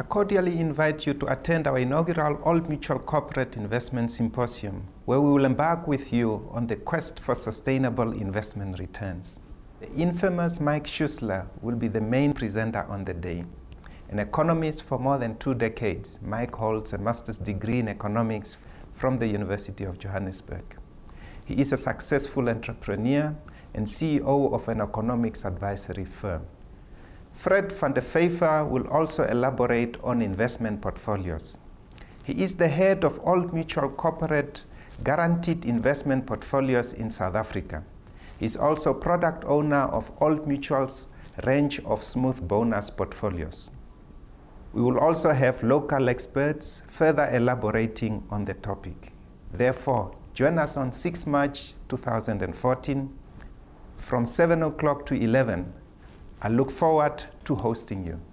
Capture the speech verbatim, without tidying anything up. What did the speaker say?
I cordially invite you to attend our inaugural Old Mutual Corporate Investment Symposium, where we will embark with you on the quest for sustainable investment returns. The infamous Mike Schuessler will be the main presenter on the day. An economist for more than two decades, Mike holds a master's degree in economics from the University of Johannesburg. He is a successful entrepreneur and C E O of an economics advisory firm. Fred van der Vyver will also elaborate on investment portfolios. He is the head of Old Mutual Corporate Guaranteed Investment Portfolios in South Africa. He is also product owner of Old Mutual's range of smooth bonus portfolios. We will also have local experts further elaborating on the topic. Therefore, join us on sixth March two thousand fourteen from seven o'clock to eleven. I look forward to hosting you.